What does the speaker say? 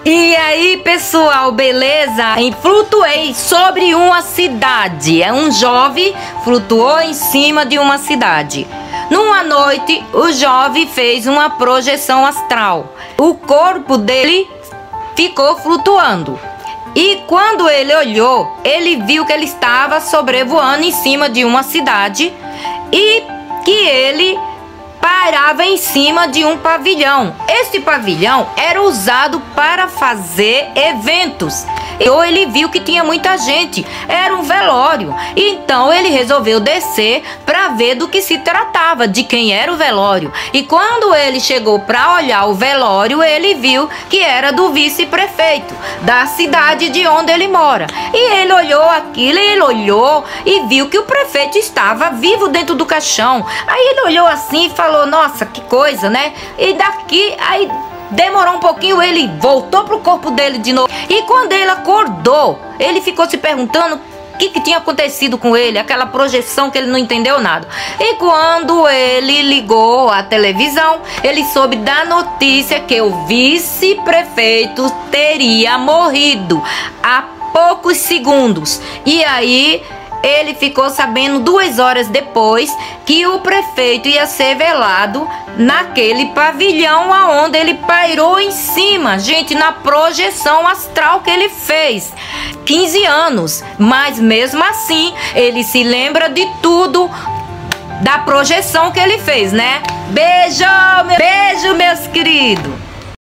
E aí, pessoal, beleza? Flutuei sobre uma cidade. Um jovem flutuou em cima de uma cidade. Numa noite, o jovem fez uma projeção astral. O corpo dele ficou flutuando. E quando ele olhou, ele viu que ele estava sobrevoando em cima de uma cidade e que ele parava em cima de um pavilhão. Este pavilhão era usado para fazer eventos. Então ele viu que tinha muita gente, era um velório. Então ele resolveu descer para ver do que se tratava, de quem era o velório. E quando ele chegou para olhar o velório, ele viu que era do vice-prefeito da cidade de onde ele mora. E ele olhou aquilo, ele olhou e viu que o prefeito estava vivo dentro do caixão. Aí ele olhou assim e falou: nossa, que coisa, né? E daqui, aí demorou um pouquinho, ele voltou pro corpo dele de novo. E quando ele acordou, ele ficou se perguntando o que tinha acontecido com ele, aquela projeção que ele não entendeu nada. E quando ele ligou a televisão, ele soube da notícia que o vice-prefeito teria morrido há poucos segundos. E aí ele ficou sabendo 2 horas depois que o prefeito ia ser velado naquele pavilhão aonde ele pairou em cima, gente, na projeção astral que ele fez. 15 anos, mas mesmo assim ele se lembra de tudo da projeção que ele fez, né? Beijo, meus queridos!